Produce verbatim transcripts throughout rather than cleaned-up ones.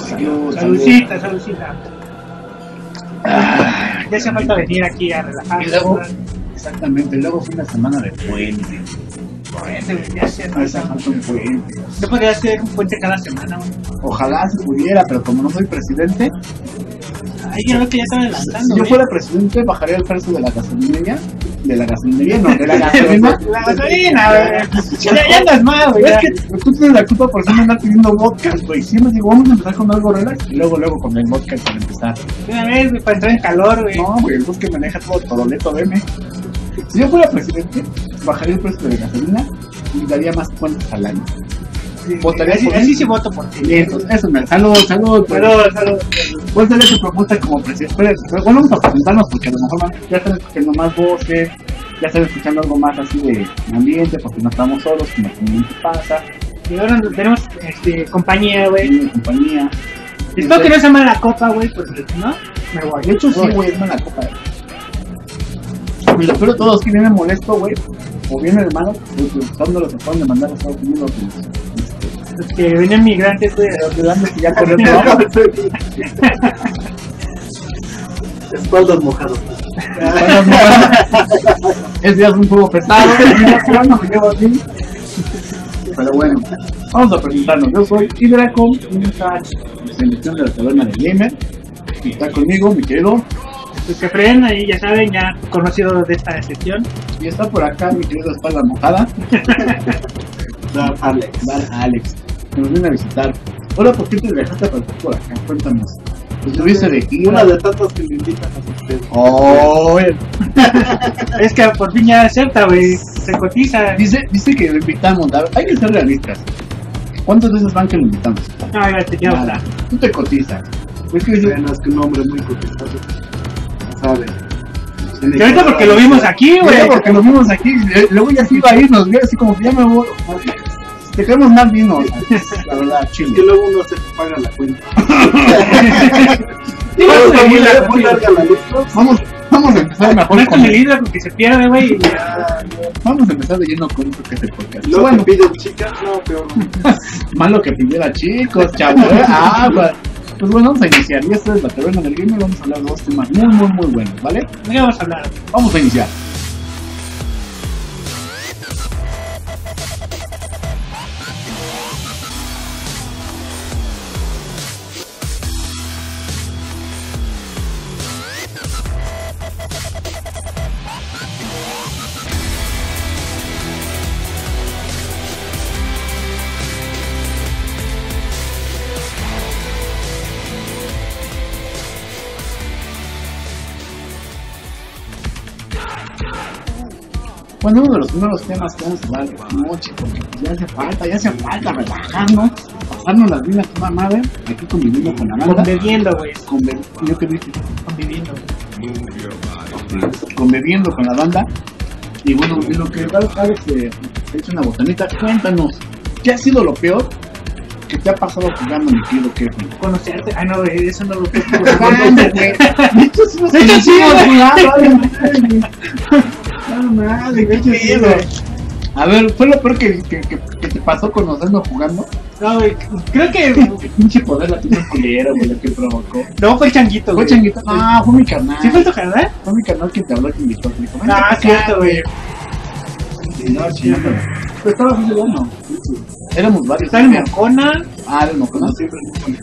Salud, saludcita, saludcita. Ah, ya hace falta venir aquí a relajarse. Y luego, exactamente, luego fue una semana de puente. Puente, ya se No hace falta un puente. Yo podría hacer un puente cada semana, güey. Ojalá se pudiera, pero como no soy presidente, ay, yo creo que ya están adelantando. si yo ¿eh? fuera presidente, bajaría el precio de la gasolinería. De la gasolinería, no, de la gasolina. La gasolina, güey. Ya, ya andas mal, güey. Es que tú tienes la culpa por siempre andar pidiendo vodka, güey. Siempre digo, vamos a empezar con algo relax y luego, luego con el vodka para empezar. Una vez, güey, para entrar en calor, güey. No, güey, el bosque maneja todo Toroleto, veme. Si yo fuera presidente, bajaría el precio de la gasolina y daría más cuentas al año. Sí, Votaría así, por así sí voto por ti. Eso, eso, me salud, salud. Salud, salud. ¿Cuál sería tu propuesta como presidente? Pero, pero bueno, vamos a presentarnos porque a lo mejor ya están escuchando más voces, ya están escuchando algo más así de ambiente, porque no estamos solos, como comúnmente pasa. Y ahora tenemos este, compañía, güey. Tiene compañía. Espero que no sea mala copa, güey, pues no, me voy. De hecho, sí, güey, es mala copa. Eh. Y lo peor de todo es que viene molesto, güey, o viene hermano, pues usando los que acaban de mandar a Estados Unidos. Los que venían migrantes, güey. Pero quedando que ya corrió trabajo. Espaldas mojadas. Espaldas mojadas. Es ya es un juego pesado. No me llevo así. Pero bueno, vamos a presentarnos. Yo soy Hidracom, una selección de la taberna de Gamer. Y está conmigo, mi querido. Pues que frenen ahí, ya saben, ya conocido de esta sección. Y está por acá mi querido espalda mojada. Dar Alex. Dar Alex. Que nos viene a visitar. Hola, ¿por qué te dejaste pasar por acá? Cuéntanos. Estuviste de gira. Una de tantas que me invitan a ustedes. Oh, es que por fin ya acepta, güey. Se cotiza. Dice, dice que lo invitamos. Hay que ser realistas. ¿Cuántas veces van que lo invitamos? No, ya te ya Nada. Tú te cotizas. Es que es que un hombre muy cotizado. ¿Sabes? Que ahorita porque lo vimos aquí, güey. Ahorita porque lo vimos aquí. Luego ya se iba a ir, nos vio así como que ya me voy. Te queremos más vino. La verdad, Es chile. que luego uno se paga la cuenta. Sí, vamos a muy, seguir la- muy larga la lista. Vamos, vamos a empezar mejor No es con con el hidro porque se pierde, güey. y ya- Vamos a empezar de lleno con esto que es el podcast. Luego Bueno, me piden chicas, no, peor no. malo que pidiera chicos, chavos. Ah, pues, pues bueno, vamos a iniciar. Y esta es la taberna del gamer. Vamos a hablar de dos temas muy, muy, muy buenos, ¿vale? ¿De qué vamos a hablar? Vamos a iniciar. Bueno, uno de los primeros temas que vamos a hablar esta noche, porque ya hace falta, ya hace falta relajarnos, pasarnos las vidas toda madre, aquí conviviendo con la banda. Conviviendo, güey. Conve- yo que dije, Conviviendo. conviviendo con la banda. Y bueno, en lo que Alex se echa una botanita, cuéntanos, ¿qué ha sido lo peor que te ha pasado jugando, mi querido Kevin? Conocerte. Ay, no, güey, eso no lo puedo Jugando, güey. De hecho, sí nos De hecho, sí, conocimos güey. jugando, no madre, qué chido. A ver, ¿fue lo peor que, que, que, que te pasó conociendo jugando? No, güey, creo que... Pinche poder la tiene culero, güey, lo que provocó. No, fue el changuito, ¿Fue güey. changuito? Ah, fue mi carnal. ¿Sí fue tu canal? Fue mi carnal que te habló, que invitó. Que dijo, "Vente Ah, pa' acá, cierto, güey. Y no, chingando. Pero estaba muy bueno. Éramos varios. Está el Mocona. Ah, el Mocona. No siempre es muy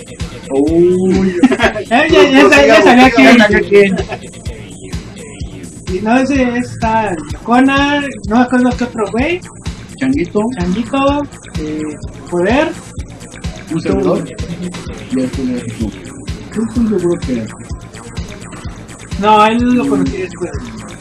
Uy. Eh, ya, ya, ya, ya salió aquí. Ya salió aquí. Y no, ese está el Mocona. No me acuerdo qué otro, güey. Changuito, Changuito. Eh, Poder. un servidor. Y el tuyo. Creo que yo creo que era. No, él lo conocí después.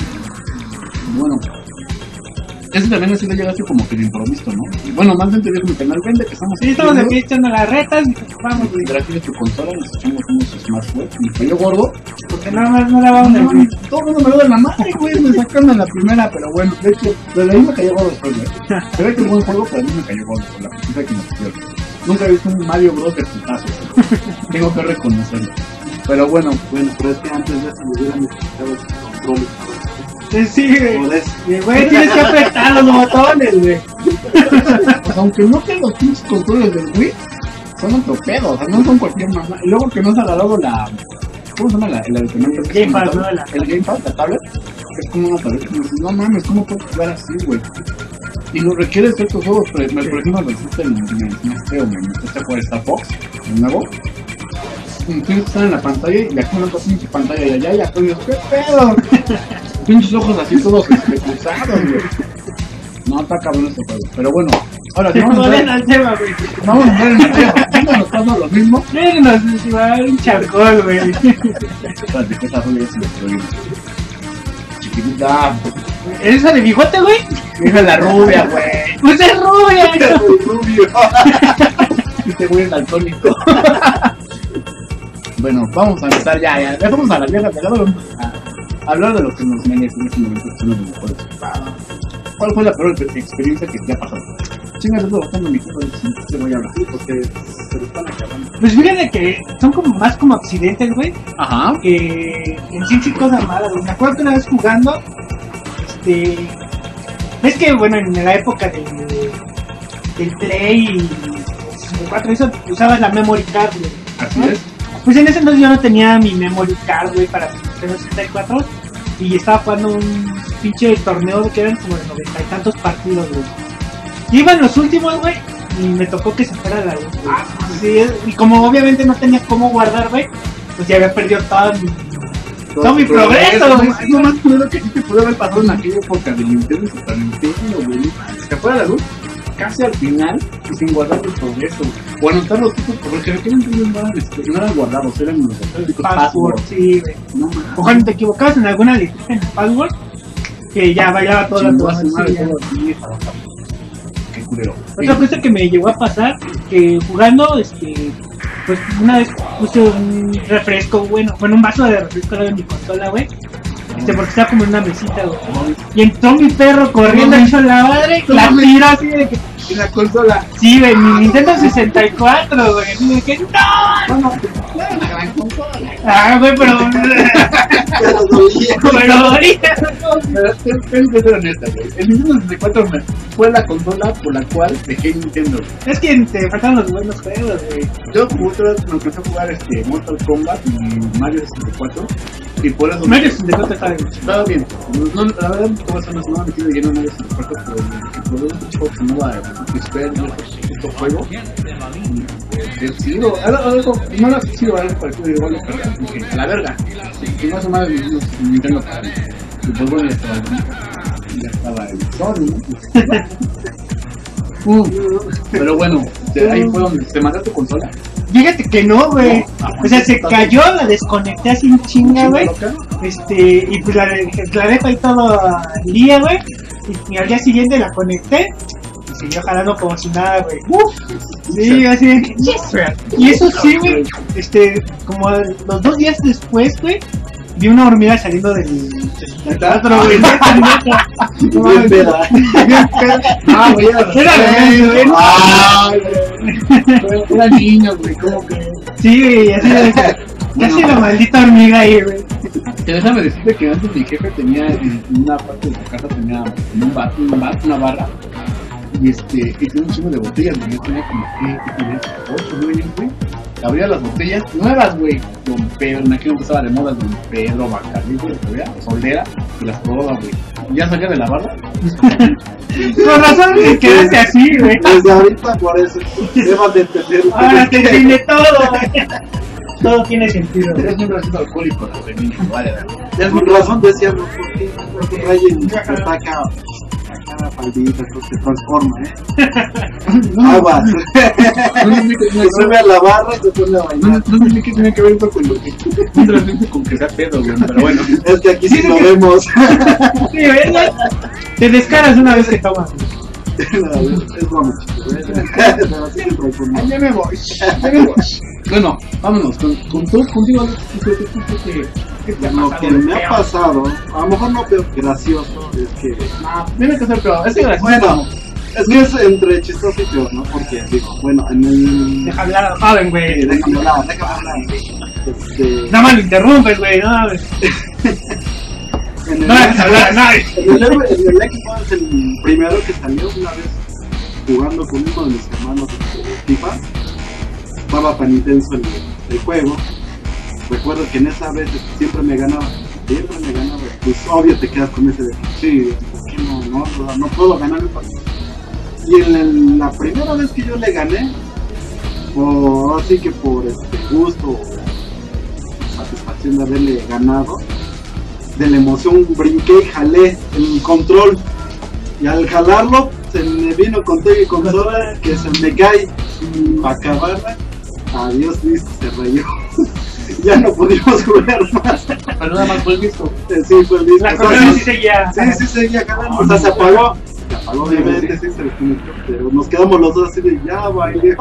Bueno. Ese también así le llega así como que de improviso, ¿no? Y bueno, más gente dijo mi canal, vende que estamos Sí, estamos aquí echando las retas. Y pues, vamos, güey. Pero aquí de tu consola nos echamos unos smartphones. Me cayó gordo. Porque nada más no la vamos a ver. Todo el mundo me lo da la madre, güey. Me sacaron en la primera, pero bueno. De hecho, pero a mí me cayó gordo después, güey. Se ve que es buen juego, pero a mí me cayó gordo por la putita que me pusieron. Nunca he visto un Mario Bros. De putazos. Tengo que reconocerlo. Pero bueno, bueno, pero es que antes de eso me hubieran necesitado control. Sí, sí, güey. Joder. Y, güey, tienes que apretar los botones, güey. pues aunque no tengan los pinches controles del Wii, son otro pedo, o sea, no son cualquier mamá. Y luego que no se ha dado la... ¿Cómo se llama la, el aditamento? El Gamepad, ¿no? La- El Gamepad, la tablet. Es como una tablet. Como dices, no mames, ¿cómo puedes jugar así, güey? Y lo requiere ciertos juegos, pero me, por ejemplo, resulta en este o me metiste a jugar Star Fox, el nuevo. Y tienes que estar en la pantalla y aquí una otra pinche pantalla y allá y acá, y yo, ¿qué pedo? Pinches ojos así todos este, cruzados, güey. No, está cabrón este juego. Pero bueno, ahora si vamos a Joder, entrar, al tema, güey. vamos a entrar en el tema. ¿Nunca nos pasa lo mismo? Miren, nos iba un charcol, güey. Espérate, que esa rubia se destruye. Chiquitita. ¿Es esa de bigote, güey? Mira la rubia, güey. Pues es rubia. Rubio. Este güey es daltónico. Bueno, vamos a empezar ya, ya. Dejamos a la vieja de lado. Vamos a hablar de lo que nos merece en este momento, que son los mejores. ¿Cuál fue la peor experiencia que te ha pasado? Chingas, estoy bajando mi culo y te voy a hablar. Sí, porque se lo están acabando. Pues fíjate que son como más como accidentes, güey. Ajá. Que en sí sí cosas malas, güey. Me acuerdo que una vez jugando, este... Es que, bueno, en la época del, del Play y sesenta y cuatro, eso usabas la memory card, güey. Así ¿no? es. Pues en ese entonces yo no tenía mi memory card, güey, para mi Nintendo sesenta y cuatro. Y estaba jugando un pinche torneo que eran como de noventa y tantos partidos, güey. Y iban los últimos, güey, y me tocó que se fuera la luz, güey. Sí, y como obviamente no tenía cómo guardar, güey, pues ya había perdido todo mi, todo mi progreso, güey. Es lo más culero que sí te pudo haber pasado en aquella época de Nintendo y Super Nintendo, güey. Se fuera la luz casi al final y sin guardar el progreso. O anotar los tipos, porque en aquel entonces no eran, este, no eran guardados, eran los auténticos Password, passwords. sí, güey. No mames. O cuando te equivocabas en alguna letra en el password, que ya bailaba toda la Chingó a su madre información. todo así, para abajo. Qué culero. Otra cosa que me llegó a pasar, que jugando, este, pues una vez puse un refresco, bueno, bueno, un vaso de refresco en mi consola, güey. Este, porque estaba como en una mesita, güey. Y entró mi perro corriendo, No, hecho la madre, no, la no, tiró así de que... En la consola. Sí, güey, mi Nintendo sesenta y cuatro, güey. Y de que, ¡no! Bueno, era una gran consola. Ah, güey, pero... Pero dolía. pero ahorita... Pero tengo que ser honesta, güey. El Nintendo sesenta y cuatro me- fue la consola por la cual dejé Nintendo. Es que te faltan los buenos juegos, güey. Yo jugué otra vez, me empecé a jugar este, Mortal Kombat y Mario sesenta y cuatro. Y por eso... Mario sesenta y cuatro está bien. Estaba bien. No, la verdad, te voy a hacer una semana metido lleno en Mario sesenta y cuatro, pero que probé un juego que se llamaba Despair, ¿no? Este juego. El Sido, algo, no era Sido, algo parecido, igual de carga. Dije, a la verga. Y más o menos Nintendo para mí. Y pues bueno, ya estaba el, ya estaba el Sony, ¿no? Uh, pero bueno, de ahí fue donde te mandaste tu consola. Fíjate que no, güey. O sea, se cayó, la desconecté así en chinga, güey. Este, y pues la, la dejo ahí todo el día, güey. Y, y al día siguiente la conecté y siguió jalando como si nada, güey. Uf, sí, así de que, yes, güey. Y eso sí, güey, este, como a los dos días después, güey, vi una hormiga saliendo del sesenta y cuatro, güey. Bien peda. Ah, güey, Era real, güey. Ay, güey. Era niño, güey, ¿cómo que? Sí, güey, así de casi la maldita hormiga ahí, güey. Que déjame decirte que antes mi jefe tenía en una parte de su casa tenía un bar, un bar, una barra y este, y tenía un chingo de botellas, güey. Yo tenía como que, ¿qué tenía? ocho, nueve años, güey. Abría las botellas nuevas, güey. Don Pedro, en aquel momento estaba de moda Don Pedro, Bacardí, güey, todavía, Solera, y las probaba, güey. Y ya salía de la barra. Con razón te quedaste así, güey. Desde ahorita por eso. Debas de entender. Ahora te entiende todo, güey. Todo tiene sentido, Pero güey. siempre ha sido alcohólico desde niño, vale, vale. Con razón decía, no, porque porque Ryan saca saca la faldita, se transforma, ¿eh? Aguas. No sé qué Se sube a la barra y se pone a no, bailar. no sé qué tiene que ver esto con lo que simplemente con que sea pedo, güey, pero bueno. Es que aquí sí lo vemos. Sí, ¿verdad? Te descaras una vez que tomas. Es broma, chicos. Pero sí se transforma. Ya me voy, ya me voy. Bueno, vámonos, con, con tú, contigo, ¿qué te, qué, qué te ha Lo pasado? que me ha pasado, a lo mejor no peor gracioso, es que No, tiene que ser peor, es que gracioso. bueno, es que es entre chistoso y peor, ¿no? Porque digo, bueno, en el Deja hablar al joven, Eh, güey. déjame hablar, déjame hablar. Este, Nada más lo interrumpes, güey. No, güey. en el No dejes hablar a nadie. En el, en el Xbox, el primero que salió una vez jugando con uno de mis hermanos de FIFA, estaba tan intenso el, el juego. Recuerdo que en esa vez siempre me ganaba, siempre me ganaba. Pues obvio te quedas con ese de, sí, ¿por qué no, no, no, no puedo ganar el partido? Y en el, la primera vez que yo le gané, por, así que por este gusto o satisfacción de haberle ganado, de la emoción brinqué y jalé el control. Y al jalarlo, se me vino con todo y consola que se me cae. Y para acabarla, adiós, listo, se rayó. Ya no pudimos jugar más. Pero nada más fue el disco. Sí, fue el disco. La O sea, consola sí, sí seguía. sí, sí seguía jalando. O sea, se apagó. Se apagó, obviamente, sí se desconectó. Pero nos quedamos los dos así de ya, bailé.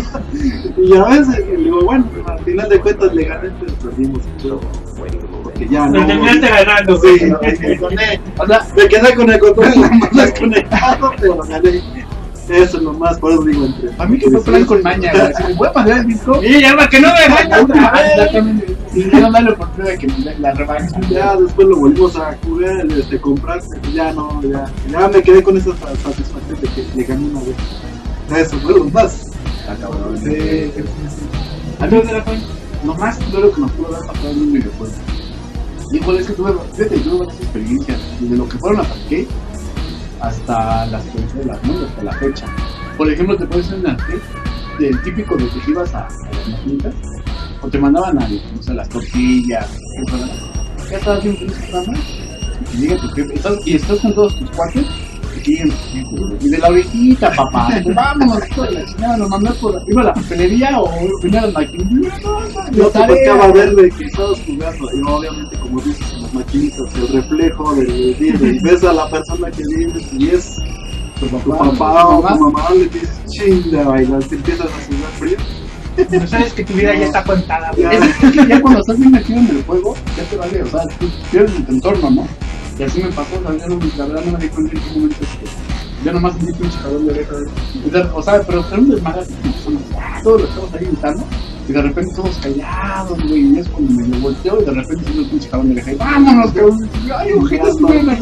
Y a veces, y digo, bueno, al final de cuentas le gané, pero perdimos el juego. Porque ya no. Lo terminaste ganando, Sí, güey. O sea, me quedé con el control en la mano desconectado, pero gané. Eso es lo más, por eso digo entre. a mí que fue plan con maña, güey. Si me voy a pasar el disco. Y ya, para que no me ganen otra vez. Exactamente. Y no darle la oportunidad de que me dé la revancha. Ya después lo volvimos a jugar, este, comprar, ya no, ya, ya me quedé con esa satisfacción de que le gané una vez. Eso fue lo más. Está cabrón. Sí, sí, sí, sí. A mí de la coña, lo más culero que nos pudo haber pasado en un videojuego. Dijo, es que tuve, fíjate, tuve varias experiencias, desde lo que fueron las arcade hasta las consolas, ¿no? Hasta la fecha. Por ejemplo, te puedes hacer un arcade del típico de que ibas a, a las maquinitas, o te mandaban a, no sé, las tortillas, ya estabas bien feliz jugando, y que llega tu jefe, estás, y estás con todos tus cuates, y que lleguen, y de la orejita, papá, vámonos, hijo de la chingada, nos mandó por iba a la papelería o primero las maquinitas, Yo te tocaba verle que estabas jugando, y obviamente, como dices, en las maquinitas, el reflejo del video, y ves a la persona que viene, y es tu tu papá, papá o tu mamá, le dices, chinga, bailar, te empiezas a sudar frío. No sabes que tu vida ya está contada, güey. Es que ya cuando estás bien metido en el juego, ya te vale, o sea, tú pierdes tu entorno, ¿no? Y así me pasó, o sea, ya no, la verdad no me di cuenta en qué momento es que ya nomás sentí un chicadón de oreja. O sea, pero era un desmadre, todos los estamos ahí gritando, y de repente todos callados, güey, y es cuando me lo volteo y de repente siento un chicadón de oreja y vámonos, cabrón. Ay, ojetas, güey, me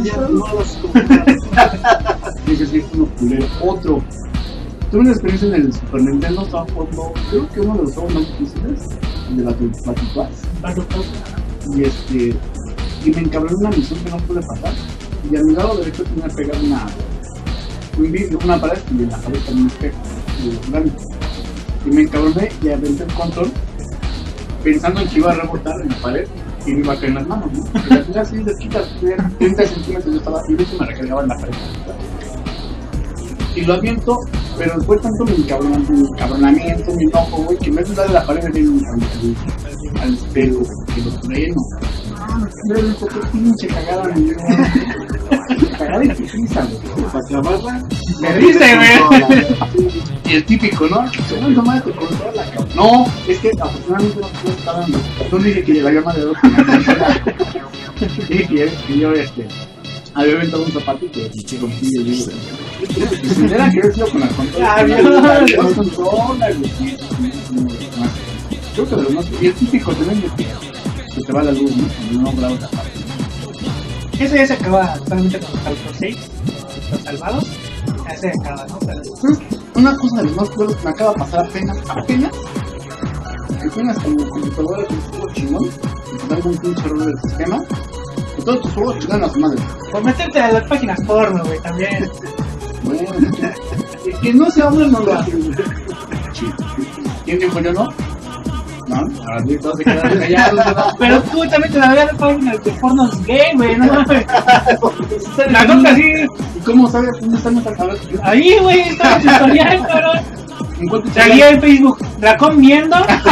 Y dices, sí, es uno culero. Otro. Tuve una experiencia en el Super Nintendo, estaba jugando, creo que uno de los juegos más difíciles, el de la Battletoads. Y este, y me encabroné una misión que no pude pasar. Y a mi lado derecho tenía pegado una, un vidrio, una pared, y en la pared también un espejo, grande. Y me encabroné y aventé el control, pensando en que iba a rebotar en la pared y me iba a caer en las manos, ¿no? Y al final sí, cerquita, treinta centímetros yo estaba, y de hecho me recargaba en la pared. Y lo aviento, pero fue tanto mi encabronamiento, mi encabronamiento, mi enojo, güey, que me vez de darle la pared me di al, al, al espejo, que lo freno. Ah, me un poco pinche cagada, mi Dios. Cagada y pizza, güey. Para acabarla, Me dice, güey. Y el típico, ¿no? No, no mames, te controla, cabrón. No, es que afortunadamente no se estaba dando. No dije que la llama de dos. Dije que, que yo, este, había aventado un zapato y que se rompí el libro. Y si hubiera que haber sido con la consola. Ah, bien. Con la consola, güey. Creo que de lo más. Y el típico, te ven el típico. Que te va la luz, ¿no? No grabas la parte. Eso ya se acaba totalmente con los Half-Life seis, los salvados. Ya se acaba, ¿no? Pero, ¿Sabes? Una cosa de los más cueros que me acaba de pasar apenas, apenas, que apenas con el computadora que estuvo chingón, y te dan un pinche error del sistema, y todos tus juegos chingan a su madre. por meterte a las páginas porno, güey, también. Bueno, que, que no se habla, no lo hacen. ¿Quién dijo yo no? No, ahora sí, todos se quedaron callados, ¿verdad? Pero tú también te la veías de páginas de pornos gay, güey, no mames. La nota así, ¿Y cómo sabes dónde están esas cabras? ahí, güey, estaba el tutorial, cabrón. ¿En cuánto Salía en Facebook, Dracón viendo.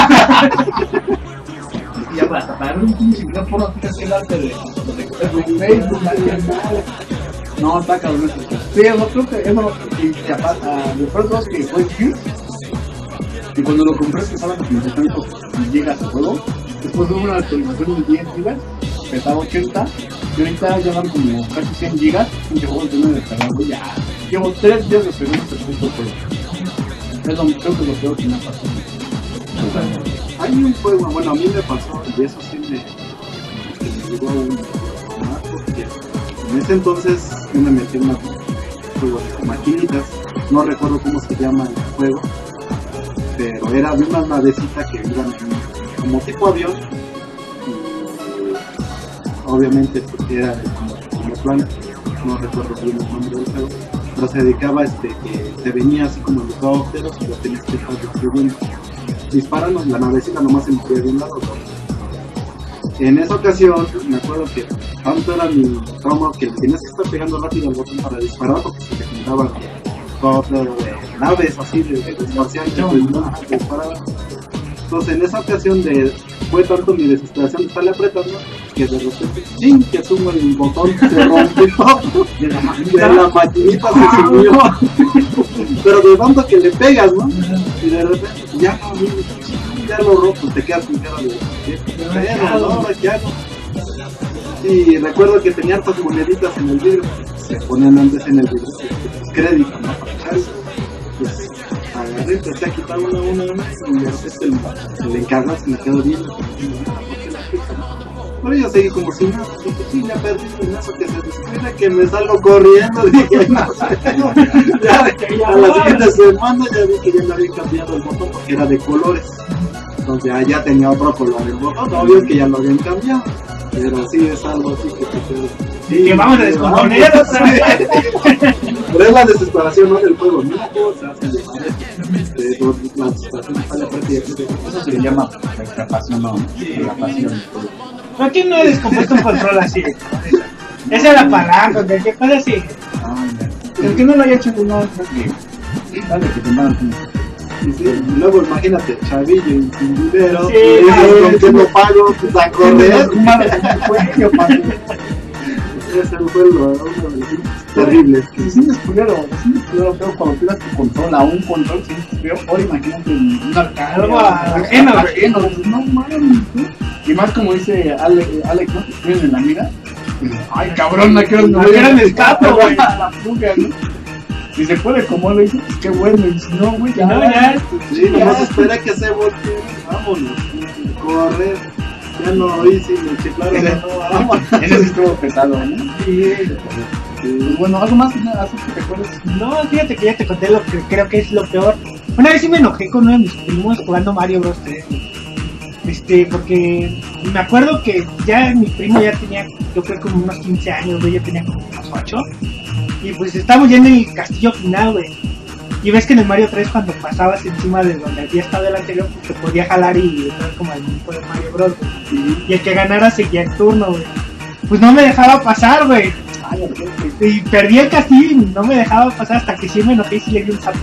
Ya para tapar un pinche video por no el arte de Facebook, no, está cabrón. Sí, yo creo que eso y capaz, después dos que fue Q, y cuando lo compré pesaba cincuenta tantos gigas de juego, después hubo una actualización de diez gigas, pesaba ochenta, y ahorita ya van como casi cien gigas, y que juego tiene descargado ya. Llevo tres días esperando este punto juego. Es lo, creo que es lo peor que me ha pasado. hay un juego, bueno, a mí me pasó, y eso sí me, me llegó a un más porque en ese entonces yo me metí en una juego de maquinitas, no recuerdo cómo se llama el juego, pero era de una navecita que iba en- como tipo avión. Y, obviamente porque era de como, como plan, no recuerdo bien el nombre del juego, pero se dedicaba a este, que te venía así como helicópteros y lo tenías que estar distribuyendo. Disparando, la navecita nomás se movía de un lado. En esa ocasión, me acuerdo que tanto era mi trauma que le tenías que estar pegando rápido al botón para disparar porque se te juntaban todo de naves así de, de espaciales que no te disparaban. Entonces en esa ocasión de, fue tanto mi desesperación de estarle apretando que de repente, ¡ching!, que sumo el botón, se rompió De la de maquinita. la maquinita, se subió. Pero de tanto que le pegas, ¿no? Y de repente, ya no, ya lo roto, te quedas con cara de, ¿qué pedo, no? ¿Ahora qué hago? Y recuerdo que tenía hartas moneditas en el vidrio, se ponían antes en el vidrio, pues, crédito, ¿no? Para echarse. Pues agarré, empecé a quitar una, una, una, y de repente el, el encargado se me quedó viendo. Pero yo seguí como si nada, dije, sí, ya perdí el eso que se descuida, que me salgo corriendo, dije, no sé. Ya, a la siguiente semana ya vi que ya me había cambiado el botón porque era de colores. Entonces ya, ya tenía otro color el botón, obvio que ya lo habían cambiado. Pero sí es algo así que te quedas. Que vamos a descomponer otra vez. Pero es la desesperación, ¿no? Del juego. No juego se hace de madre. Eh, La desesperación está la práctica. Eso se le llama la pasión, no, la pasión. ¿Por qué no he descompuesto un control así? Esa es la palanca, ¿qué pasa así? ¿Por qué no lo haya hecho uno? Dale, que te mandan. Y sí, y luego imagínate, chavillo y sin dinero, Sí, y ay, esos con que no pago, pues a correr. Ese fue lo, uno de los terribles. Sí, sí, es culero, sí, es culero, pero cuando tiras tu control a un control, sí, es culero. Ahora imagínate un arcade. Algo ajeno, ajeno, no mames. Y más como dice Ale, Alex, ¿no? Que tienen en la mira. Y dices, ay, cabrón, no quiero No quiero me escapo, güey. La fuga, ¿no? Si se puede, como lo hizo, pues qué bueno. Y si no, güey, ya. No, ya. Sí, nomás espera que se voltee, vámonos, correr. Ya no hice ni chiflaron, no, vámonos. Ese sí estuvo pesado, ¿no? Sí. Pues bueno, algo más así que te acuerdas. No, fíjate que ya te conté lo que creo que es lo peor. Una vez sí me enojé con uno de mis primos jugando Mario Bros. tres. Este, porque me acuerdo que ya mi primo ya tenía, yo creo como unos quince años, güey, yo tenía como unos ocho. Y pues estábamos ya en el castillo final, güey. Y ves que en el Mario tres cuando pasabas encima de donde había estado el anterior, pues te podía jalar y entrar como al mismo de Mario Bros. Güey. Y el que ganara seguía el turno, güey. Pues no me dejaba pasar, güey. Y perdí el castillo y no me dejaba pasar hasta que sí me enojé y sí le di un salto.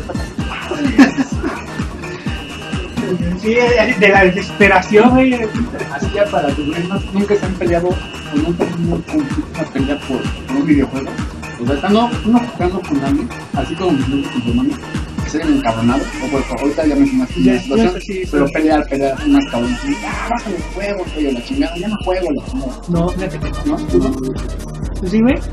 Sí, de la desesperación, güey. Así ya para tus reinos, nunca se han peleado o nunca han tenido una pelea por, por un videojuego. O sea, estando uno jugando con alguien, así como mis amigos con tu hermano, que se ven encabronados, o por favor, ahorita ya mencionaste Ya, una situación, ya, sí, pero sí. pelear, pelear, unas cabronas, y ah, bájale el juego, oye, la chingada, ya no juego, la chingada, No, fíjate que no. ¿no? ¿Tú no? ¿Tú sí, güey?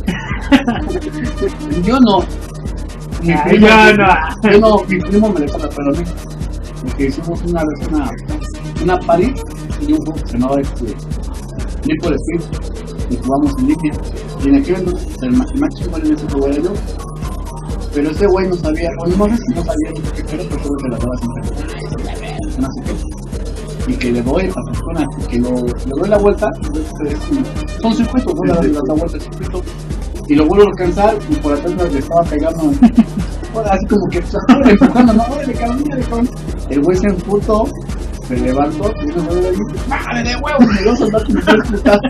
Yo no. Mi Ay, primo, yo no. yo no, mi primo me dejó la perdón. Porque hicimos una vez una, una party y un juego que se llamaba este, Need for Speed y jugamos en línea. Y en aquel entonces el más chingón en ese juego era yo. Pero ese güey no sabía, o no sé si no sabía ni qué era, pero solo que la daba siempre. No sé qué. Y que le doy a la persona, que lo, le doy la vuelta, entonces, son circuitos, ¿no? Le doy la vuelta al circuito. Y lo vuelvo a alcanzar y por atrás le estaba pegando. Así como que estaba empujando, no, órale, cabrón, órale, cabrón. El güey se emputó, se levantó y se fue de ahí. ¡Madre de huevo! Me dio a soltar como tres putazos.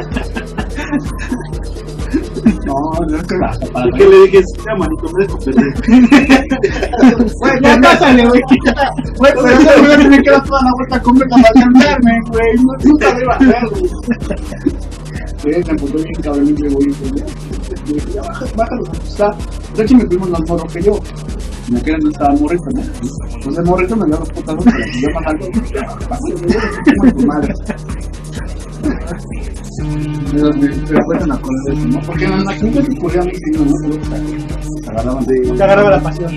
No, no es que basta para ¿Y qué le dije? Ya, manito, me dejo perder. Güey, ya pásale, güey. Güey, pero ese güey tiene que dar toda la vuelta completa para cambiarme, güey. No, nunca lo iba a hacer, güey. Sí, me emputó bien cabrón y me voy y dije, ya baja, bájalo, o sea, de hecho mi primo no es morro que yo. Me quedé no estaba morrito, ¿no? Entonces morrito me dio los putazos para que yo más alto. Bájalo, güey, tu madre. Pero me cuentan a acordar de eso, ¿no? Porque en la gente que ocurría a mí, sí, no, no, se agarraban de... Te agarraba la pasión.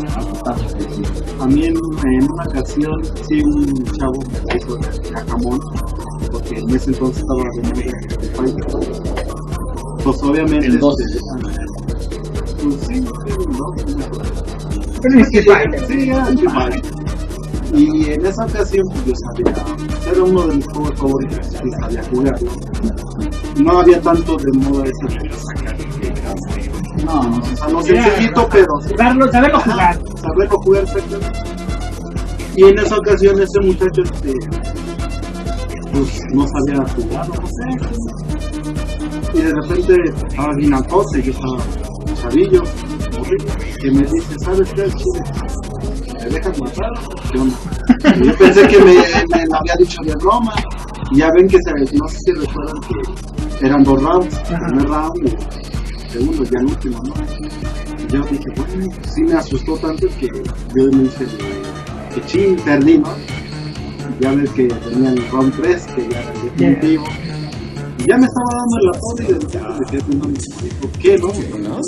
A mí en, en una ocasión, sí, un chavo me hizo cacamón, porque en ese entonces estaba de moda el Fighter. Pues obviamente... El dos. Este, pues sí, sí, ¿no? Pero es que Fighter. Sí, era el Fighter. Y en esa ocasión pues, yo sabía, era uno de mis juegos favoritos y sabía jugarlo. No había tanto de moda ese de sacar No, no. o sea, no sencillito, pero Saberlo, saberlo jugar. saberlo jugar exactamente. Y en esa ocasión ese muchacho este, pues no sabía jugar, no sé. Y de repente estaba bien acoso y yo estaba chavillo, horrible, que me dice, ¿sabes qué? ¿Me dejas matar? ¿Qué onda? Y yo pensé que me, me lo había dicho de broma. Y ya ven que se, no sé si recuerdan que eran dos rounds, el primer round y segundo, ya el último, ¿no? Y yo dije, bueno, sí me asustó tanto que yo me hice que ching, perdí, ¿no? Ya ves que tenía el round tres, que ya era el definitivo. Y ya me estaba dando la torre y de repente me quedé pensando, ¿por qué no?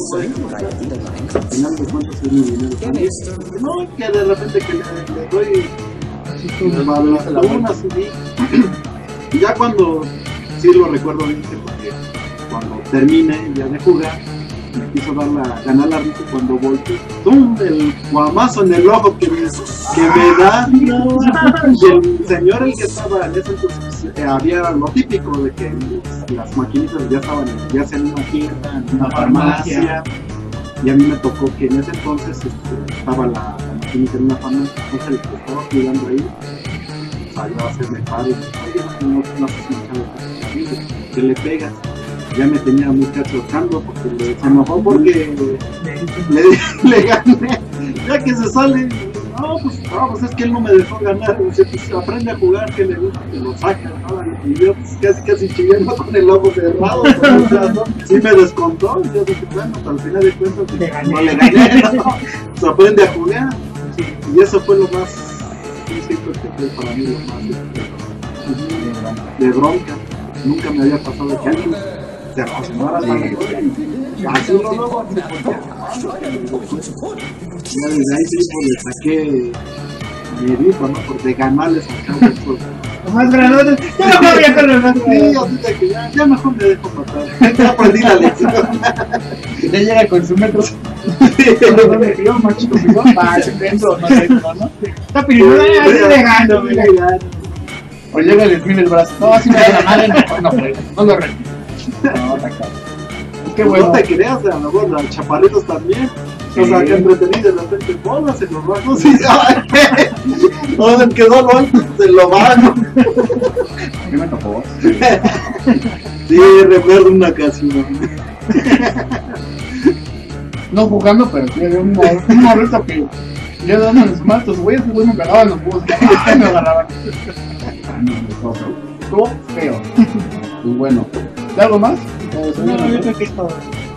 Al final de cuentas es mi dinero también. No, que de repente que le, le doy una C D. Y ya cuando, sí lo recuerdo bien, porque cuando termine ya de jugar, me quiso dar la, ganar la risa cuando volteé, ¡tum! El guamazo en el ojo que me, que me da. Y el señor el que estaba en ese entonces, eh, había lo típico de que las maquinitas ya estaban, ya sea en una tienda, en una farmacia. Y a mí me tocó que en ese entonces este, estaba la, la maquinita en una farmacia, entonces el que estaba cuidando ahí salió a hacerme paro y oye, no, no, no sé si que le pegas. Ya me tenía muy chocando porque le, se enojó porque le, le gané. Ya que se sale, no pues, no, pues es que él no me dejó ganar. Dice, pues aprende a jugar, que le gusta, que lo saca, ¿no? Y yo pues, casi casi chillando con el ojo cerrado, ¿no? O sea, ¿no? Sí me descontó. Y yo dije, bueno, pues, al final de cuentas pues, no le gané, ¿no? Pues aprende a jugar. Y eso fue lo más, sí, siento que fue para mí lo más de, de bronca. Nunca me había pasado que alguien se apasionara tanto. Así lo luego ya desde ahí sí pues, le saqué mi rifa, ¿no? Porque ganarles sacaba eso. Los más granotes, ya no podía con los más Sí, granotes. ahorita que ya, ya mejor me dejo matar. Ya aprendí la lección. Ya llega con sus metros. No me crió, macho, conmigo. Ah, se dentro, no dentro, ¿no? Está pidiendo, así le gano, me güey. gano. O llega y les mira el brazo. No, así me da la madre, no, no, güey. No lo repito. No, está claro. Es que Pues bueno. no te creas, a lo mejor los chaparritos también. Sí. O sea, que entretení de repente bolas en los bajos y ¡ay! No, el que solo antes se lo bajo. A mí me tocó. Sí, recuerdo una ocasión. No jugando, pero sí había un mor- un morrito que le daban los matos, güey, esos güey me pegaban los búhos, me agarraban. Estuvo feo. Y bueno, ¿de algo más? No, yo creo que es todo.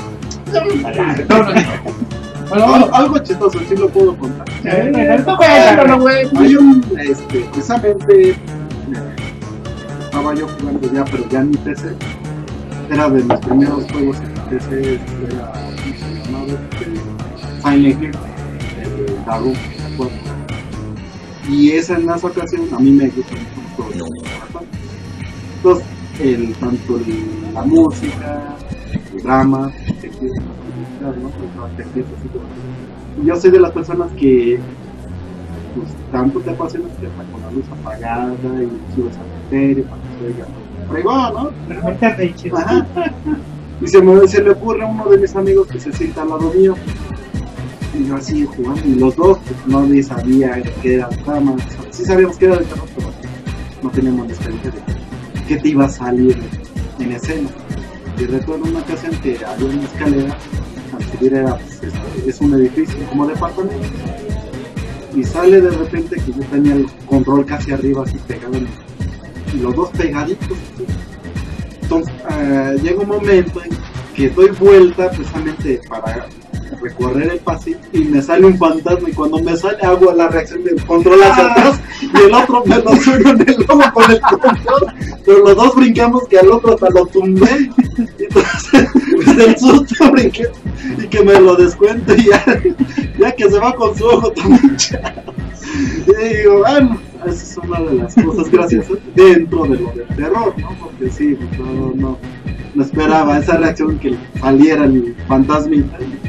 Bueno, Algo, vamos. algo chistoso, sí lo puedo contar. Cuéntalo, güey. Hay un, este, precisamente, eh, estaba yo jugando ya, pero ya en mi P C. Era de mis primeros juegos en mi P C, era, ¿cómo se llamaba? Este, Silent Hill, el Daru, ¿me acuerdo? Y esa en esa ocasión a mí me gustó mucho. Entonces, el, tanto el, la música, el drama, el tequila, ¿no? Pues, tequila, así como- y yo soy de las personas que pues tanto te apasionas que hasta con la luz apagada y subes al estéreo para que se oiga fregón, ¿no? Pero meter de chido. Ajá. Y se, me, se le ocurre a uno de mis amigos que se sienta al lado mío y yo así jugando y los dos pues, no ni sabía que era drama, sí sabíamos que era de terror, pero no teníamos la experiencia de qué te iba a salir en escena. Y recuerdo una ocasión que había una escalera, al subir era, pues, es, es un edificio como departamento, y sale de repente que yo tenía el control casi arriba, así pegado, en, y los dos pegaditos. Así. Entonces uh, llega un momento en que doy vuelta precisamente para recorrer el pasillo y me sale un fantasma, y cuando me sale hago la reacción del control hacia atrás y el otro me lo sueno en el ojo con el control, pero los dos brincamos que al otro hasta lo tumbé, y entonces del susto brinqué y que me lo descuento y ya, ya que se va con su ojo también. Y digo, bueno, esa es una de las cosas graciosas dentro de lo del terror, ¿no? Porque sí, pues, no, no, no esperaba esa reacción que saliera el fantasmita.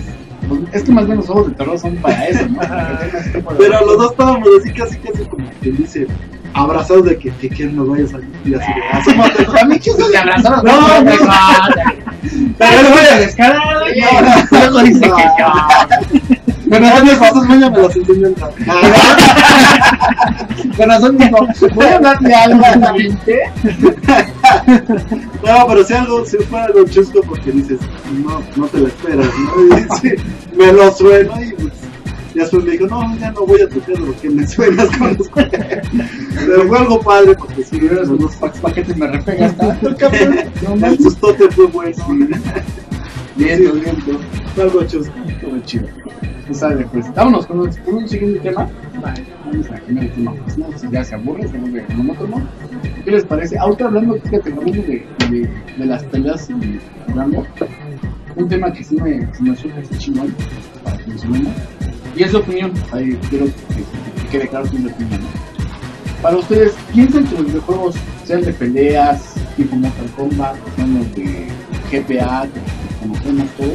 pues, es que más bien los juegos de terror son para eso, ¿no? Para que tengas tiempo de- Pero los dos estábamos así casi casi como que dice abrazados de que te quieren nos vayas a y así de asómate. A mí que se abrazaron. No, no, no, no. Pero no voy a descarado, güey. Luego dice que yo. Bueno, esas cosas muy me las enseñó el Javi. Con razón dijo, voy a darle algo a la mente. No, pero si algo, si fuera algo chusco porque dices, no, no te la esperas, ¿no? Y dice, me lo sueno y pues, y después me dijo, no, ya no voy a tocar lo que me suenas con los cuernos. Pero fue algo padre porque si Los los dos pa- paquetes me repegas tanto, cabrón. No el manches. sustote fue bueno. Bien, bien, bien. Fue algo chusco. Todo chido. Pues sale, pues vámonos con un, con un siguiente tema. Vamos a cambiar el tema, pues no, si ya se aburre, se vuelve monótono. ¿Qué les parece? Ahorita hablando, fíjate, hablando de, de, de las peleas y hablando, un tema que sí me, sí me suena así chingón, para que nos unamos, y es la opinión. Ahí quiero que, que quede claro que es la opinión, ¿no? Para ustedes, ¿piensan que los videojuegos sean de peleas, tipo Mortal Kombat, sean los de G T A, que conocemos todos?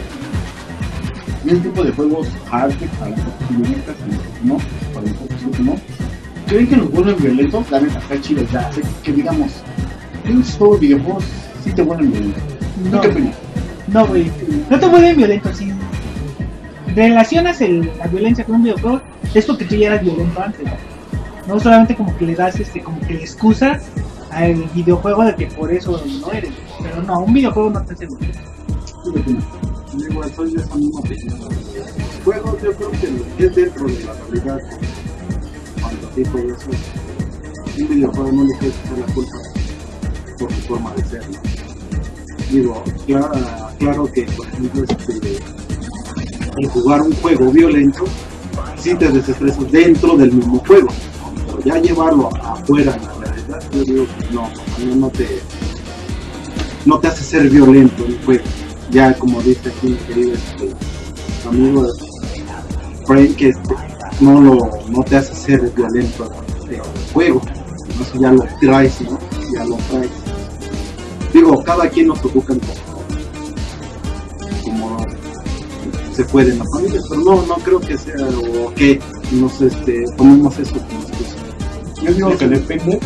Y un tipo de juegos hardcore, para los juegos violentas, no, para los juegos que no. ¿Creen que los vuelven violentos? La neta, está chido ya. Así que digamos, ¿esos juegos videojuegos sí te vuelven violentos? No. ¿Qué opinas? No, güey. No te vuelven violento. Si relacionas el, la violencia con un videojuego, es porque tú ya eras violento antes. No solamente como que le das este, como que la excusa al videojuego de que por eso no eres. Pero no, un videojuego no te hace violento. ¿Tú qué opinas? Igual soy de esa misma opinión. Juegos yo creo que es dentro de la realidad. Cuando tipo de eso, un videojuego no le puedes echar la culpa por su forma de ser, ¿no? Digo, claro, claro que por ejemplo este, el jugar un juego violento sí te desestresas dentro del mismo juego, pero ya llevarlo afuera en la realidad, yo digo que no, no, no te no te hace ser violento el juego. Ya como dice aquí mi querido este, amigo Frank, que este, no lo no te hace ser violento el juego, eso ya lo traes, ¿no? Ya lo traes. Digo, cada quien nos toca un poco como se puede en la familia, pero no, no creo que sea o que nos este, ponemos eso como excusa. Yo digo que depende.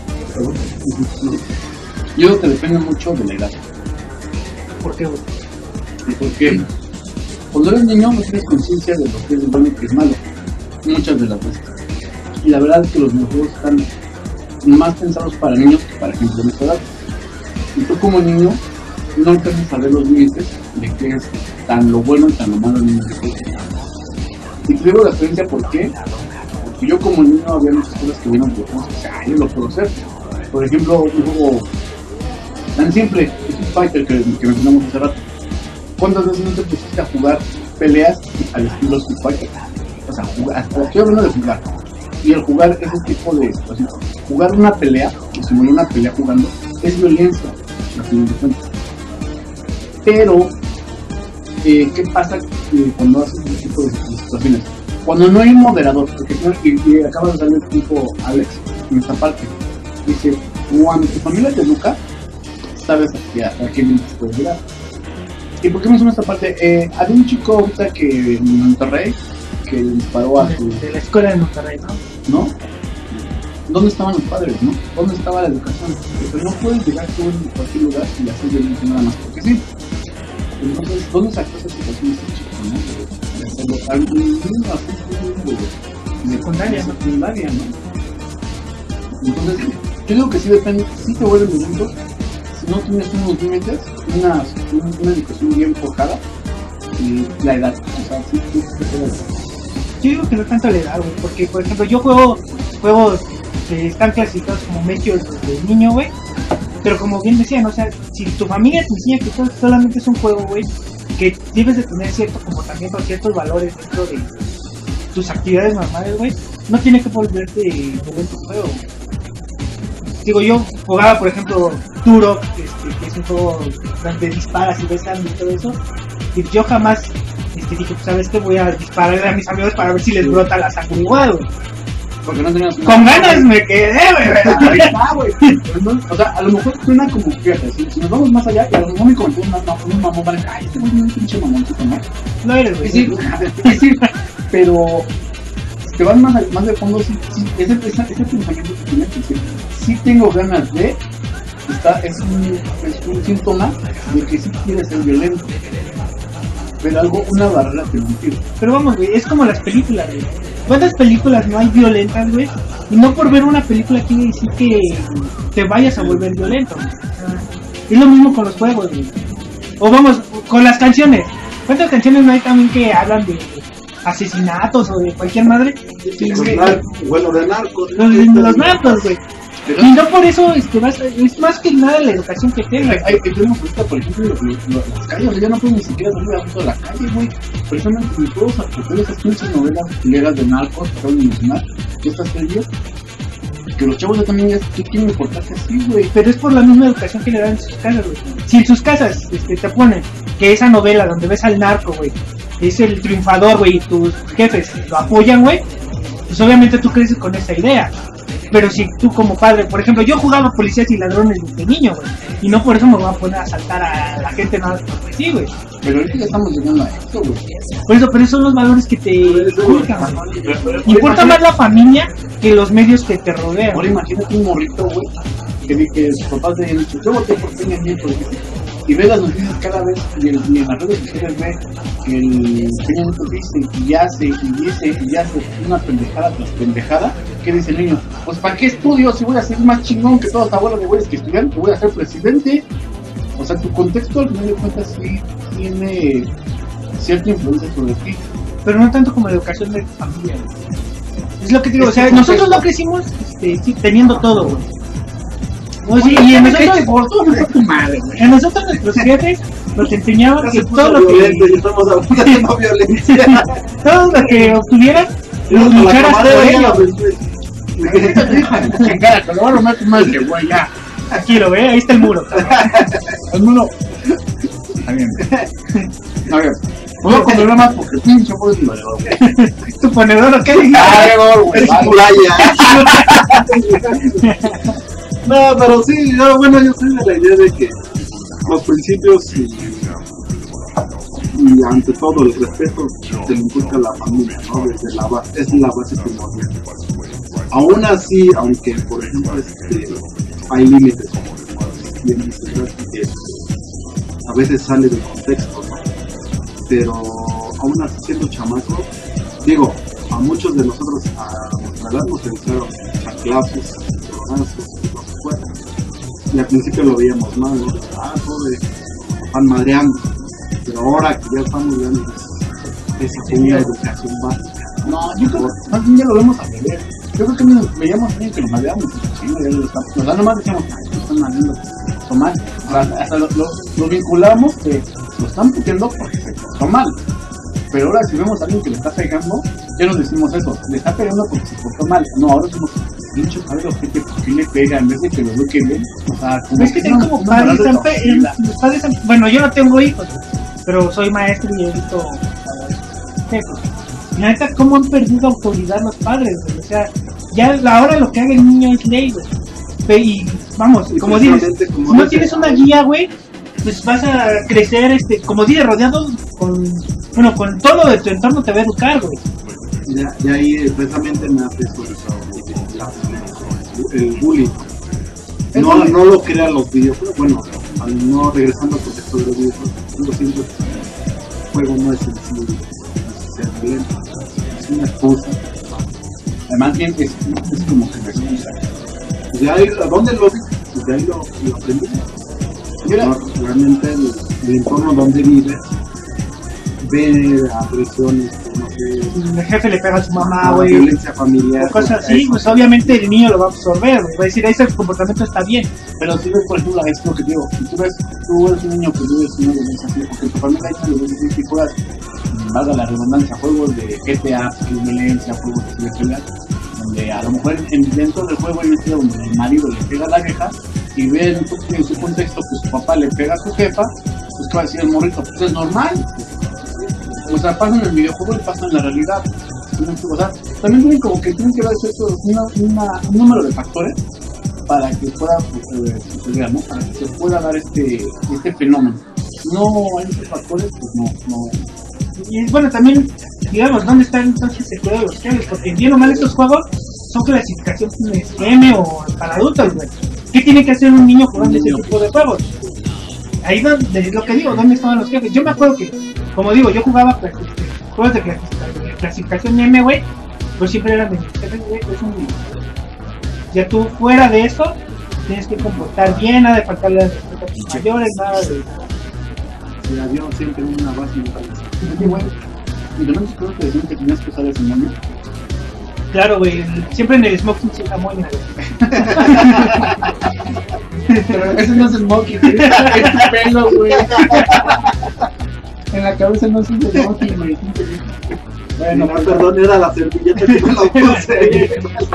Yo digo que depende mucho de la edad. ¿Por qué, güey? Porque cuando eres niño no tienes conciencia de lo que es bueno y que es malo, muchas de las veces. Y la verdad es que los videojuegos están más pensados para niños que para gente de nuestra edad. Y tú como niño no alcanzas a ver los límites de qué es tan lo bueno y tan lo malo en un videojuego. Y te digo la experiencia, ¿por qué? Porque yo como niño había muchas cosas que vieron videojuegos que ah, yo lo puedo hacer. Por ejemplo, un juego tan simple, Street Fighter, que, que mencionamos hace rato. ¿Cuántas veces no te pusiste a jugar peleas al estilo Street Fighter? O sea, jugar, hasta estoy hablando de jugar. Y el jugar ese tipo de situaciones, jugar una pelea, o simular una pelea jugando, es violencia, a fin de cuentas. Pero, eh, ¿qué pasa eh, cuando haces ese tipo de, de situaciones? Cuando no hay un moderador, porque y, y acaba de salir el tipo Alex en esta parte, dice, cuando tu familia te educa, sabes a qué límites puedes llegar. ¿Y por qué menciono esta parte? Eh, había un chico ahorita que en Monterrey que disparó a su... De la escuela de Monterrey, ¿no? ¿No? ¿Dónde estaban los padres, no? ¿Dónde estaba la educación? Porque no puedes llegar tú en cualquier lugar y hacer violencia nada más porque sí. Entonces, ¿dónde sacó esa situación este chico, no? De hacerlo al niño así de Secundaria, ¿no? secundaria, ¿no? Entonces, yo digo que sí depende, sí te vuelve violento si no tienes unos límites, una, una educación bien forjada y la edad. O sea, sí, sí, sí, sí, sí. Yo digo que no tanto la edad, güey, porque por ejemplo yo juego juegos que están clasificados como medios desde niño, güey, pero como bien decían, o sea, si tu familia te enseña que esto solamente es un juego, güey, que debes de tener cierto comportamiento, ciertos valores dentro de tus actividades normales, güey, no tiene que volverte violento un juego, güey. Digo, yo jugaba, por ejemplo, Turok, este, que es un juego donde disparas y ves sangre y todo eso, y yo jamás este, dije, pues, ¿sabes qué? Voy a dispararle a mis amigos para ver si les brota la sangre igual, güey. Porque no tenías una... Con ganas me quedé, güey. Ahí está, güey. Entonces, o sea, a lo mejor suena como, fíjate, si, si nos vamos más allá, y a lo mejor me comentó una, una, un mamón, vale, ay, este güey es un pinche mamoncito, ¿no? No eres, güey. Y sí, y sí, pero te vas más, a- más de fondo, sí, sí, ese, ese, ese pensamiento que tienes, que sí, sí tengo ganas de, está, es un, es un síntoma de que sí quieres ser violento. Pero algo, una barrera te lo impide. Pero vamos, güey, es como las películas, güey. ¿Cuántas películas no hay violentas, güey? Y no por ver una película quiere decir que te vayas a volver violento, güey. Es lo mismo con los juegos, güey. O vamos, con las canciones. ¿Cuántas canciones no hay también que hablan de asesinatos o de cualquier madre? Y Los que- nar- Bueno, de narcos. Los, los narcos, güey. Pero Y no por eso este, vas, es más que nada la educación que tengas. hay, hay, tenemos ahorita, por ejemplo, lo- lo- lo- las calles, o sea, ya no puedo ni siquiera salir a gusto de la calle, güey. Precisamente si todos a esas pinches novelas legas de narcos, que acaban de mencionar, de estas series, que los chavos ya también ya ¿qué quieren importarse así, güey? Pero es por la misma educación que le dan en sus casas, güey. Si en sus casas este, te ponen que esa novela donde ves al narco, güey, es el triunfador, güey, y tus jefes lo apoyan, güey, pues obviamente tú creces con esa idea. Pero si tú como padre, por ejemplo, yo jugaba policías y ladrones desde niño, güey, y no por eso me voy a poner a asaltar a la gente nada más porque sí, güey. Pero ahorita ya estamos llegando a esto, güey. Por eso, pero esos son los valores que te inculcan, güey. Importa más la familia que los medios que te rodean. Ahora imagínate un morrito, güey, que, di- que sus papás le han dicho, yo voté por Peña Nieto, dice, y ve las noticias cada vez, y, el, y en las redes sociales ve que el Peña Nieto dice, y hace, y dice, y hace una pendejada tras pendejada, ¿qué dice el niño? Pues ¿para qué estudio si voy a ser más chingón que todas las abuelas de güeyes que estudian, que voy a ser presidente? O sea, tu contexto al final de cuentas sí tiene cierta influencia sobre ti. Pero no tanto como la educación de tu familia, güey. Es lo que te digo, o sea, nosotros no crecimos este, sí, teniendo todo, güey. No, sí, y en nosotros, por todo no tu madre, güey. en nosotros nuestros jefes nos enseñaban que todo lo violento y que, estamos hablando de violencia. todo lo que obtuvieras, lo lucharas por ello. Chingada, que lo voy a romper tu madre, güey, ya. Aquí lo ve, ahí está el muro, cabrón. El mundo. Está bien. A ver, voy a controlar más porque pinche por el valedor, güey. Tu ponedor, ¿qué dices? Valedor, güey. Es playa. No, pero sí, yo, bueno, yo soy de la idea de que los principios y, y ante todo el respeto se le inculca a la familia, ¿no? Desde la base, es la base primordial. Aún así, aunque por ejemplo este, hay límites, como bien dice, ¿verdad? Que a veces sale del contexto, ¿no? Pero aún así siendo chamaco, digo, a muchos de nosotros a nuestra edad nos realizaron chanclazos, coronazos, lo que fuera. Y al principio lo veíamos mal, ¿no? Ah, pobre, están madreando. Pero ahora que ya estamos viendo esa fue una educación básica. No, yo creo que más bien ya lo vemos a beber. Yo creo que nos veíamos a alguien que nos madreamos y chingos, ya lo estamos. O sea, nomás decíamos, ay, no están madreando, tomar. O sea, hasta lo, lo, lo vinculamos que lo están puteando porque se portó mal. Pero ahora si vemos a alguien que le está pegando, ya nos decimos eso, le está pegando porque se portó mal. No, ahora somos pinche padre o gente, ¿por qué le pega? En vez de que lo eduque bien. O sea, como Es que no- como no padres, moral de están pe- torcida. los padres están- bueno, yo no tengo hijos, pero soy maestro y he visto a los jefes. Y la neta, ¿cómo han perdido autoridad los padres, güey? O sea, ya la hora lo que haga el niño es ley, güey. Pe- Y vamos, Y como dices, precisamente como si no dice- tienes una guía, güey, pues vas a crecer, este, como dices, rodeado con, bueno, con todo de tu entorno te va a educar, güey. Ya, ya ahí precisamente nace eso, la- el bullying. El No, bullying. no lo crean los videojuegos, bueno, al no regresando al contexto de los videojuegos, yo siento que el juego no es en sí ser violento, es una excusa. Además, bien, es, es como que me excusa. De ahí, ¿a dónde lo vi? De ahí lo, lo aprendí. Mira. No, realmente el, el entorno donde vive, ve agresiones, no sé, El jefe le pega a su mamá, ah, güey. violencia familiar, O cosas así, eso. pues obviamente el niño lo va a absorber, güey. Va a decir, ese comportamiento está bien. Pero si ves, por ejemplo, es lo que te digo, si tú ves, tú eres un niño que vives una violencia así, porque tu familia hay una violencia así, y juegas, valga la redundancia, juegos de G T A, que es violencia, juegos de peleas, donde a lo mejor en, dentro del juego hay un sitio donde el marido le pega a la vieja, y ve en su, en su contexto que su papá le pega a su jefa, pues ¿qué va a decir el morrito? Pues es normal. O sea, pasa en el videojuego y pasa en la realidad. O sea, también tienen como que tienen que ver esto, una, una, un número de factores para que pueda pues, suceder, ¿no? Para que se pueda dar este, este fenómeno. No hay estos factores, pues no, no. Y bueno, también, digamos, ¿dónde están entonces el cuidado de los cables? Porque bien o mal estos juegos son clasificación M o para adultos, güey. ¿Qué tiene que hacer un niño jugando ese tipo de juegos? Ahí donde, lo que digo, ¿dónde estaban los jefes? Yo me acuerdo que, como digo, yo jugaba pues, este, juegos de clasificación, de clasificación M, güey, pues siempre eran de mis jefes, güey, es un niño. Ya tú, fuera de eso, tienes que comportar bien, nada de faltarle al respeto a tus mayores, nada de... El avión siempre en una base y Oye, güey, y también creo que decían que tenías que usar ese moño. Claro, güey, siempre en el smoking se usa moño, güey. Pero ese no es smoking, güey. Es tu pelo, güey. En la cabeza no es un smoking, güey. Bueno, no, perdón, era la servilleta que me lo puse.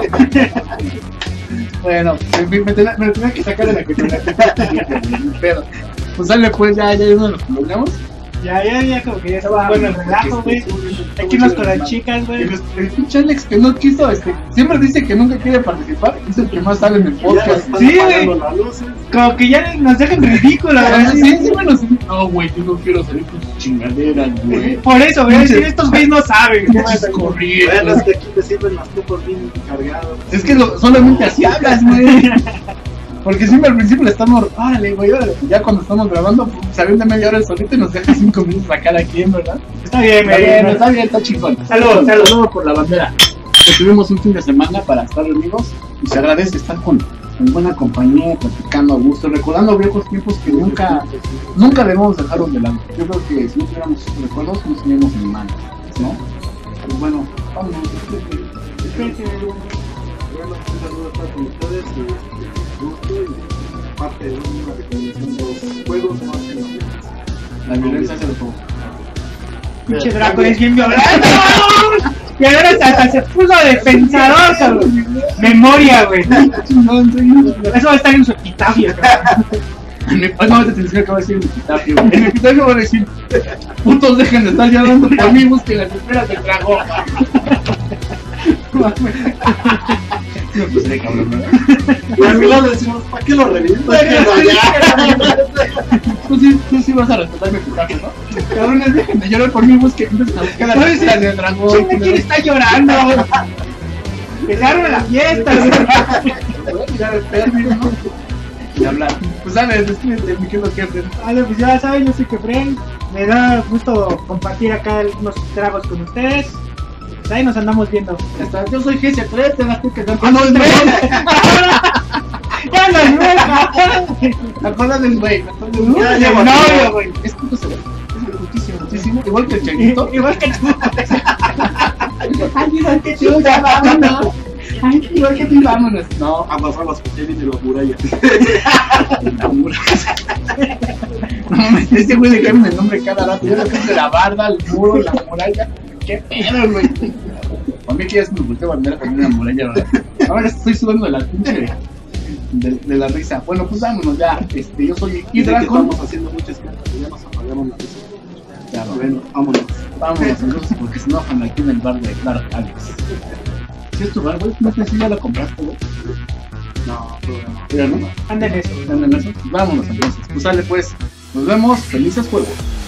Bueno, me, me, tenía, me tenía que sacar de la que tenía pero pues sale pues, ya, ya uno de los problemas. Ya, ya, ya, como que ya estaba bueno el relajo, güey. Hay que irnos con las chicas, güey. El, el pinche Alex que no quiso, este, siempre dice que nunca quiere participar, es el que más sale en el podcast. Sí, güey. Como que ya nos dejan ridículos, güey. Sí, sí me lo sé. No, güey, yo no quiero salir con sus chingaderas, güey. Por eso, güey, si estos güeyes no saben. Bueno, es que aquí te sirven las copas bien cargadas. Es que lo, solamente así hablas, güey. Porque siempre al principio le estamos, órale, güey, órale. Ya cuando estamos grabando, pues, se avienta media hora el solito y nos deja cinco minutos a cada quien, ¿verdad? Está bien, Está güey. bien, está bien, está chingón. Saludos, saludos. Saludos por la bandera. Que tuvimos un fin de semana para estar reunidos y se agradece estar con, con buena compañía, platicando a gusto, recordando viejos tiempos que nunca, nunca debemos dejarlos de lado. Yo creo que si no tuviéramos esos recuerdos, no seríamos ni manos, ¿no? Pues bueno, vámonos. Bueno, un saludo a todos ustedes y gusto y parte de una recomendación de los juegos más en la violencia. La violencia se lo pongo. Pinche Draco es bien violento. Y ahora hasta se puso defensador, cabrón. Memoria, güey. Eso va a estar en su epitafio, cabrón. En mi no te tienes que acabar de decir en mi epitafio. En mi epitafio va a decir: putos, dejen de estar llorando por mí, busquen las esferas del dragón. No, pues de cabrón, ¿verdad? Y al final le decimos, ¿para qué lo revientas? Tú sí, tú sí vas a respetar mi epitafio, ¿no? Cabrones, dejen de llorar por mí, busquen a buscar las esferas del dragón. ¿Quién está llorando? Que se arme la fiesta, Voy a tirar el perro, ¿no? Y hablar. Pues sabes, despídete, mi querido jefe. Vale, pues ya saben, yo soy Kefren. Me da gusto compartir acá unos tragos con ustedes. Pues ahí nos andamos viendo. Ya está, yo soy G C tres, te das tú que ¡Ah, no, es güey! ¡Ya no es nueva! ¿Te acuerdas del güey? ¿Te acuerdas del No, güey? de novio, güey. Es puto se ve. Es putísimo, putísimo. Igual que el changuito. Igual que tú. Ay, igual que tú, ya vámonos. Ay, igual que tú, vámonos. No, Ambas aguas que tienen de la muralla. la muralla. No mames, este güey le cambia el nombre cada rato. Yo le puse la barda, el muro, la muralla. ¿Qué pedo, güey? A mí que ya se me volteó bandera con una muralla, ¿verdad? Ahora estoy sudando de la pinche de, de la risa. Bueno, pues vámonos ya. Este, yo soy Hydra. Estamos haciendo muchas cartas y ya nos apagamos la risa. Ya, Bueno, vámonos. vámonos entonces porque se enojan aquí en el bar de Dark Alex. ¿Sí es tu bar, güey? No sé si ya lo compraste, güey. No, todavía no. Mira, ¿no? Anda en eso. ¿Están en eso? Vámonos entonces. Pues sale pues. Nos vemos. Felices juegos.